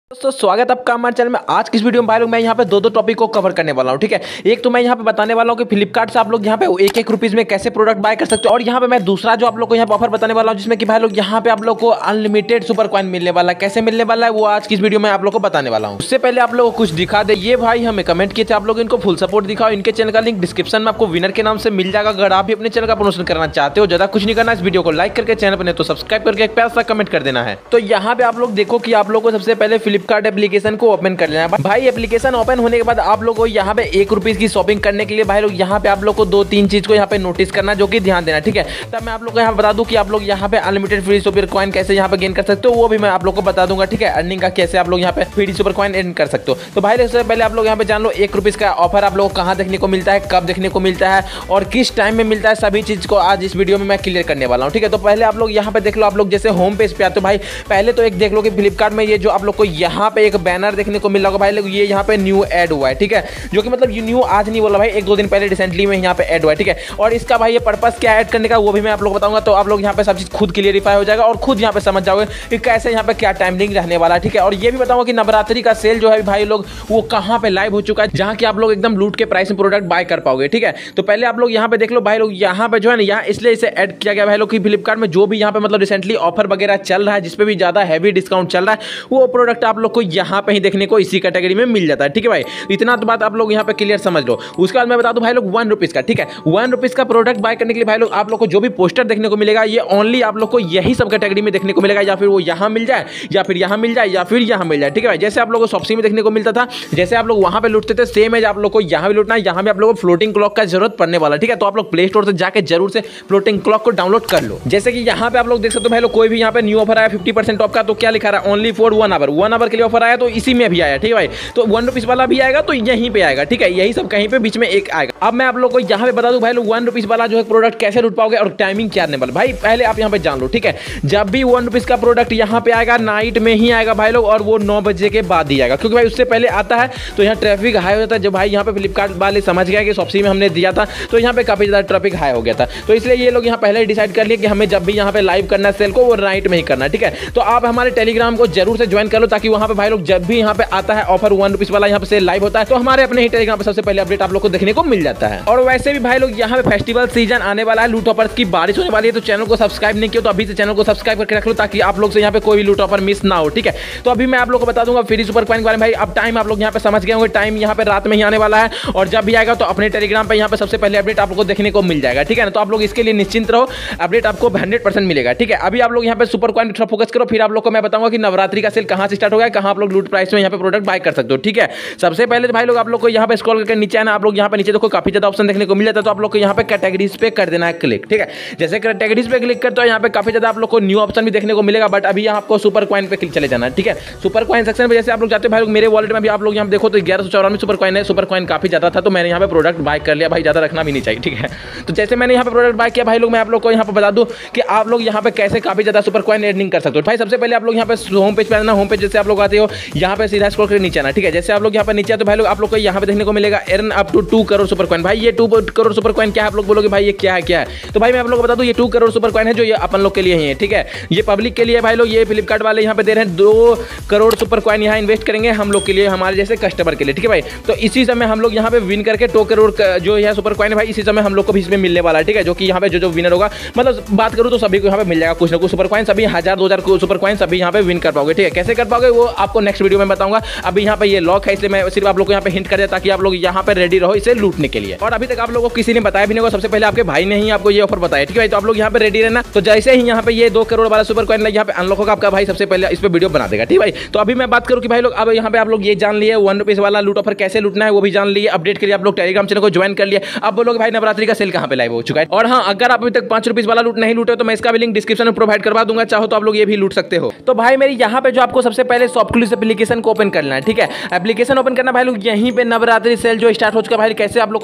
दोस्तों स्वागत है आपका हमारे चैनल में। आज की इस वीडियो में भाई लोग मैं यहाँ पे दो टॉपिक को कवर करने वाला हूँ, ठीक है। एक तो मैं यहाँ पे बताने वाला हूँ कि फ्लिपकार्ट से आप लोग यहाँ पे एक रुपीज़ में कैसे प्रोडक्ट बाय कर सकते हो, और यहाँ पे मैं दूसरा जो आप लोग को यहाँ पे ऑफर बताने वाला हूँ जिसमें कि भाई लोग यहाँ पे आप लोग को अनलिमिटेड सुपर कॉइन मिलने वाला है। कैसे मिलने वाला है वो आज की इस वीडियो में आप लोग को बताने वाला हूँ। उससे पहले आप लोग को कुछ दिखा दे, ये भाई हमें कमेंट किए थे, आप लोग इनको फुल सपोर्ट दिखाओ। इनके चैनल का लिंक डिस्क्रिप्शन में आपको विनर के नाम से मिल जाएगा। अगर आप भी अपने चैनल का प्रमोशन करना चाहते हो, ज्यादा कुछ नहीं करना, इस वीडियो को लाइक करके चैनल पर तो सब्सक्राइब करके एक प्यारा सा कमेंट कर देना है। तो यहाँ पे आप लोग देखो कि आप लोग को सबसे पहले फ्लिपकार्ट एप्लीकेशन को ओपन कर लेना है। भाई एप्लीकेशन ओपन होने के बाद आप लोग को यहाँ पे ₹1 की शॉपिंग करने के लिए भाई लोग यहाँ पे आप लोग को 2-3 चीज को यहाँ पे नोटिस करना, जो कि ध्यान देना, ठीक है। तब मैं आप लोग को यहाँ बता दूं कि आप लोग यहाँ पे अनलिमिटेड फ्री सुपर कॉइन कैसे यहाँ पे गेन कर सकते हो, वो भी मैं आप लोग को बता दूंगा, ठीक है। अर्निंग का कैसे आप लोग यहाँ पे फ्री सुपर कॉइन अर्न कर सकते हो। तो भाई सबसे पहले आप लोग यहाँ पे जान लो ₹1 का ऑफर आप लोग को कहाँ देखने को मिलता है, कब देखने को मिलता है और किस टाइम में मिलता है, सभी चीज को आज इस वीडियो में मैं क्लियर करने वाला हूँ, ठीक है। तो पहले आप लोग यहाँ पे देख लो, आप लोग जैसे होम पेज पे आते हो भाई, पहले तो एक देख लो कि फ्लिपकार्ट में ये जो आप लोग को यहाँ पे एक बैनर देखने को मिल रहा होगा भाई लोग, ये यहाँ पे न्यू ऐड हुआ है, ठीक है। जो कि मतलब ये न्यू आज नहीं बोला भाई, 1-2 दिन पहले रिसेंटली में यहाँ पे ऐड हुआ है, ठीक है। और इसका भाई ये पर्पस क्या ऐड करने का वो भी मैं आप लोग बताऊंगा। तो आप लोग यहाँ पे सब चीज खुद क्लियरिफाई हो जाएगा और खुद यहाँ पे समझ जाओगे कि कैसे यहाँ पे क्या टाइमिंग रहने वाला है, ठीक है। और ये भी बताऊंगा कि नवरात्रि का सेल जो है भाई लोग वो कहाँ पे लाइव हो चुका है, जहाँ की आप लोग एकदम लूट के प्राइस में प्रोडक्ट बाय कर पाओगे, ठीक है। तो पहले आप लोग यहाँ पे देख लो भाई लोग, यहाँ पे जो है ना, यहाँ इसलिए इसे ऐड किया गया भाई लोग कि फ्लिपकार्ट में जो भी यहाँ पे मतलब रिसेंटली ऑफर वगैरह चल रहा है, जिसपे भी ज्यादा हैवी डिस्काउंट चल रहा है, वो प्रोडक्ट आप लोग को यहाँ पे ही देखने को इसी कैटेगरी में मिल जाता है, ठीक है भाई। इतना तो बात आप लोग यहाँ पे क्लियर समझ लो। उसके बाद मैं बता दूं भाई लोग ₹1 का, ठीक है। ₹1 का प्रोडक्ट बाय करने के लिए भाई लोग आप लोग को जो भी पोस्टर देखने को मिलेगा, ये ओनली आप लोग को यही सब कैटेगरी में देखने को मिलेगा, या फिर वो यहाँ मिल जाए, या फिर यहाँ मिल जाए, या फिर यहाँ मिल जाए, ठीक है भाई। जैसे आप लोग को शॉप्सी में देखने को मिलता था, जैसे आप लोग वहां पे लूटते थे, सेम है आप लोग को यहाँ भी लूटना है। यहाँ भी आप लोग को फ्लोटिंग क्लॉक का जरूरत पड़ने वाला, ठीक है। तो आप लोग प्ले स्टोर से जाकर जरूर से फ्लोटिंग क्लॉक को डाउनलोड कर लो। जैसे कि यहाँ पे आप लोग देख सकते हो भाई लोग, कोई भी यहाँ पे न्यू ऑफर आया 50% ऑफ का, तो क्या लिखा रहा है, ओनली फॉर 1 आवर। 1 आवर के लिए ऑफर आया, तो इसी में भी आया, ठीक है भाई। तो ₹1 वाला भी आएगा तो यहीं पे आएगा, ठीक है। यही सब कहीं पे बीच में एक आएगा। अब मैं आप लोग को यहाँ पे बता दूं भाई लोग, ₹1 वाला जो है प्रोडक्ट कैसे लूट पाओगे और टाइमिंग क्या रहने वाला भाई, पहले आप यहाँ पे जान लो, ठीक है। जब भी ₹1 का प्रोडक्ट यहाँ पे आएगा, नाइट में ही आएगा भाई लोग, और वो 9 बजे के बाद ही आएगा, क्योंकि भाई उससे पहले आता है तो यहाँ ट्रैफिक हाई हो जाता है। जब भाई यहाँ पे फ्लिपकार्ट वाले समझ गया कि शॉप्सी में हमने दिया था, तो यहाँ पे काफी ज्यादा ट्रैफिक हाई हो गया था, तो इसलिए ये लोग यहाँ पहले डिसाइड कर लिए कि हमें जब भी यहाँ पे लाइव करना है सेल को, वो नाइट में ही करना, ठीक है। तो आप हमारे टेलीग्राम को जरूर से ज्वाइन कर लो, ताकि वहाँ पे भाई लोग जब भी यहाँ पे आता है ऑफर ₹1 वाला यहाँ पे सेल लाइव होता है, तो हमारे अपने ही टेलीग्राम पे सबसे पहले अपडेट आप लोग को देखने को मिल जाता है। और वैसे भी भाई लोग यहाँ पे फेस्टिवल सीजन आने वाला है, लूट ऑफर्स की बारिश होने वाली है, तो चैनल को सब्सक्राइब नहीं किया तो अभी से चैनल को सब्सक्राइब करके रख लो, ताकि आप लोग से यहाँ पे कोई भी लूट ऑफर मिस ना हो, ठीक है। तो अभी मैं आप लोग को बता दूंगा फ्री सुपर कॉइन के बारे में। भाई अब टाइम आप लोग यहाँ पे समझ गए होंगे, टाइम यहाँ पे रात में ही आने वाला है, और जब भी आएगा तो अपने टेलीग्राम पे यहाँ पे सबसे पहले अपडेट आप लोग को देखने को मिल जाएगा, ठीक है ना। तो आप लोग इसके लिए निश्चिंत रहो, अपडेट आपको 100% मिलेगा, ठीक है। अभी आप लोग यहाँ पे सुपर कॉइन पर फोकस करो, फिर आप लोग को मैं बताऊंगा कि नवरात्रि का सेल कहाँ से स्टार्ट हो गया, कहाँ आप लोग लूट प्राइस में यहाँ पे प्रोडक्ट बाय कर सकते हो, ठीक है। सबसे पहले भाई लोग आप लोग को यहाँ पे स्क्रॉल करके नीचे आना, आप लोग यहाँ पे नीचे देखो काफी ज्यादा ऑप्शन देखने को मिल जाता है, तो आप लोग को यहाँ पे कैटेगरीज पे कर देना है क्लिक, ठीक है। जैसे कैटेगरीज पे क्लिक करते हो यहाँ पे काफी ज्यादा आप लोग को न्यू ऑप्शन भी देखने को मिलेगा, बट अभी आपको सुपर कॉइन पे क्लिक चले जाना है, ठीक है। सुपर कॉइन सेक्शन में जैसे आप लोग जाते हो भाई लोग, मेरे वॉलेट में भी आप लोग यहाँ देखो तो 1194 सुपर कॉइन है। सुपर कॉइन काफी ज्यादा था, तो मैंने यहाँ पे प्रोडक्ट बाय कर लिया भाई, ज्यादा रखना भी नहीं चाहिए, ठीक है। तो जैसे मैंने यहाँ पे प्रोडक्ट बाय किया भाई लोग, मैं आप लोग को यहाँ पे बता दूं कि आप लोग यहाँ पे कैसे काफी ज्यादा सुपर कॉइन अर्निंग कर सकते हो। भाई सबसे पहले आप लोग यहाँ पे होम पेज पे आना, होम पेज जैसे आप लोग आते हो यहाँ पे सीधा स्क्रॉल करके नीचे आना, ठीक है। जैसे आप लोग यहाँ पे नीचे आते हो भाई लोग, आप लोग को यहाँ पे देखने को मिलेगा earn up to 2 crore super coin. भाई ये 2 करोड़ सुपर कॉइन क्या है, आप लोग बोलोगे भाई ये क्या है, क्या है। तो भाई मैं आप लोग को बता दूं, ये 2 करोड़ सुपर कॉइन है जो ये अपन लोग के लिए ही है, ठीक है। ये पब्लिक के लिए भाई लोग, ये फ्लिपकार्ट वाले यहाँ पे दे रहे हैं 2 करोड़ सुपर कॉइन, यहाँ इन्वेस्ट करेंगे हम लोग के लिए, हमारे जैसे कस्टमर के लिए, ठीक है भाई। तो इसी समय हम लोग यहाँ पे विन करके 2 करोड़ जो है सुपर कॉइन है भाई, इसी समय हम लोग को भी इसमें मिलने वाला है, ठीक है। जो कि यहाँ पे जो विनर होगा, मतलब बात करूँ तो सभी को यहाँ पे मिल जाएगा कुछ ना कुछ सुपर कॉइन, सभी 1000-2000 सुपर कॉइन सभी यहाँ पे विन कर पाओगे, ठीक है। कैसे कर पाओगे वो आपको नेक्स्ट वीडियो में बताऊंगा। अभी यहाँ पे ये लॉक है, इसलिए मैं सिर्फ आप लोग को यहाँ पे हिंट कर दिया, ताकि आप लोग यहाँ पे रेडी रहो इसे लूटने के लिए। और अभी तक आप लोगों को किसी ने बताया भी नहीं होगा, सबसे पहले आपके भाई ने ही आपको ये ऑफर बताया, ठीक है। तो आप लोग यहाँ पे रेडी रहना। तो जैसे ही यहाँ पे ये 2 करोड़ वाला सुपर कॉइन यहाँ पे अनलॉक होगा, आपका भाई सबसे पहले इस पे वीडियो बना देगा, ठीक है भाई। तो अभी मैं बात करूँ कि भाई लोग अब यहाँ पे आप लोग ये जान लिए ₹1 वाला लूट ऑफर कैसे लूटना है, वो भी जान लिए। अपडेट के लिए आप लोग टेलीग्राम चैनल को ज्वाइन कर लिए। अब बोलोगे भाई नवरात्रि का सेल कहाँ पे लाइव हो चुका है। और हाँ, अगर आप अभी तक ₹5 वाला लूट नहीं लूटे तो मैं इसका भी लिंक डिस्क्रिप्शन में प्रोवाइड करवा दूंगा, चाहो तो आप लोग ये भी लूट सकते हो। तो भाई मेरी यहाँ पे जो आपको सबसे पहले शॉपक्लूज एप्लीकेशन को ओपन करना है, ठीक है। एप्लीकेशन ओपन करना भाई लोग, यहीं पे नवरात्रि सेल जो स्टार्ट हो चुका है भाई, कैसे आप लोग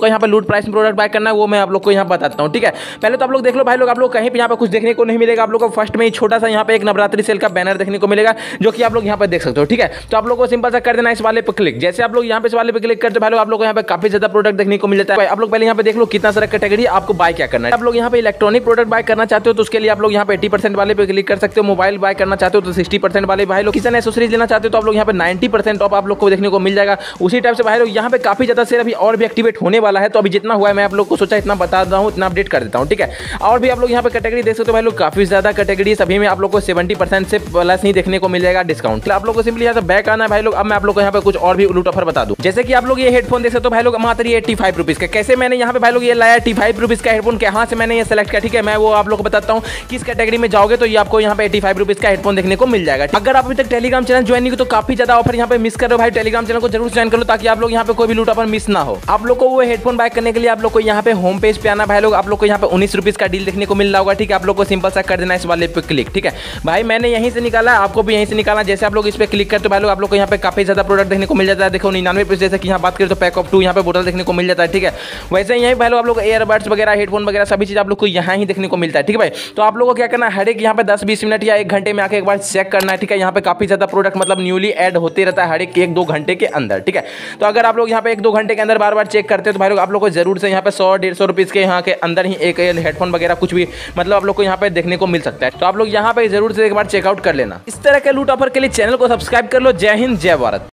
को यहाँ पे लूट प्राइस में प्रोडक्ट बाय करना है वो मैं आप लोग को यहाँ बताता हूँ। ठीक है, पहले तो आप लोग देख लो भाई लोग, आप लोग कहीं पे यहाँ पे कुछ देखने को नहीं मिलेगा। आप लोग को फर्स्ट में ही छोटा सा यहाँ पे एक नवरात्रि सेल का बैनर देखने को मिलेगा, जो कि आप लोग यहाँ पे देख सकते हो। ठीक है, तो आप लोग को सिंपल सा कर देना इस वाले पे क्लिक। जैसे आप लोग यहाँ पे इस वाले पे क्लिक करते हो भाई लोग, आप लोग को यहाँ पे काफी ज्यादा प्रोडक्ट देखने को मिल जाता है। आप लोग पहले यहाँ पे देख लो कितना सारा कैटेगरी आपको बाय क्या करना है। आप लोग यहाँ पे इलेक्ट्रॉनिक प्रोडक्ट बाय करना चाहते हो तो उसके लिए आप लोग यहाँ पे 80% वाले पे क्लिक कर सकते हो। मोबाइल बाय करना चाहते हो तो 60% वाले भाई लोग। किचन एक्सेसरीज लेना चाहते हो तो आप लोग यहाँ पे 90% ऑफ आप लोग को देखने को मिल जाएगा। उसी टाइप से भाई लोग यहाँ पे काफी ज्यादा सेल अभी और भी एक्टिवेट होने वाला है। तो अभी जितना हुआ है मैं आप लोग को सोचा इतना बता रहा हूँ, इतना अपडेट कर देता हूँ। ठीक है, और भी आप लोग यहाँ पे कैटेगरी देख सकते हो भाई लोग, काफी ज्यादा कैटेगरी सभी में आप लोग को 70% से प्लस ही देखने को मिल जाएगा डिस्काउंट। आप लोग को सिंपली यहाँ से बैक आना है भाई लोग। अब मैं आप लोग को यहाँ पे कुछ और भी लूट ऑफर बता दूं। जैसे कि आप लोग ये हेडफोन देख सकते हो भाई लोग, मात्र 85 रुपीज का। कैसे मैंने यहाँ पे भाई लोग ये लाया 85 रुपीज का हेडफोन, कहाँ से मैंने ये सेलेक्ट किया। ठीक है, मैं वो आप लोग को बताता हूँ। किस कैटेगरी में जाओगे तो ये आपको यहाँ पे 85 रुपीज का हेडफोन देखने को मिल जाएगा। अगर आप अभी तक टेलीग्राम चैनल ज्वाइन नहीं किया तो काफी ज्यादा ऑफर यहाँ पे मिस कर रहे हो भाई। टेलीग्राम चैनल को जरूर ज्वाइन कर लो ताकि आप लोग यहाँ पे कोई भी लूट ऑफर मिस ना हो। आप लोग को वो हेडफोन बाय करने के लिए आप लोग को यहाँ पे होम पेज पे आना भाई लोग। आप लोग को यहाँ पे 19 रुपीज का डील देखने को मिल रहा होगा। ठीक है, आप लोग को सिंपल सा कर देना इस वाले पे क्लिक। ठीक है भाई, मैंने यहीं से निकाला, आपको भी यहीं से निकालना। जैसे आप लोग इस पे क्लिक करते हो भाई लोग, आप लोग को यहाँ पे काफी ज्यादा प्रोडक्ट देखने को मिल जाता है। देखो 99 रुपीज, जैसे कि यहाँ बात करें तो पैक ऑफ 2 यहाँ पे बोतल देखने को मिल जाता है। ठीक है, वैसे यहीं भाई लोग आप लोग ईयरबड्स वगैरह, हेडफोन वगैरह सभी चीज आप लोग को यहाँ ही देखने को मिलता है। ठीक है भाई, तो आप लोगों को क्या करना है, हर एक यहाँ पे 10-20 मिनट या 1 घंटे में आके एक बार चेक करना है। ठीक है, यहाँ पे काफी ज्यादा प्रोडक्ट मतलब न्यूली ऐड होते रहता है हर एक 1-2 घंटे के अंदर। ठीक है, तो अगर आप लोग यहाँ पे 1-2 घंटे के अंदर बार बार चेक करते हो तो भाई लोग आप लोग को जरूर से यहाँ पे 100-150 रुपीज के यहाँ के अंदर ही एक हेडफोन वगैरह कुछ भी मतलब आप लोग को यहाँ पे देखने को मिल सकता है। तो आप लोग यहाँ पे जरूर से एक बार चेकआउट कर लेना। इस तरह के लूट ऑफर के लिए चैनल को सब्सक्राइब कर लो। जय हिंद, जय भारत।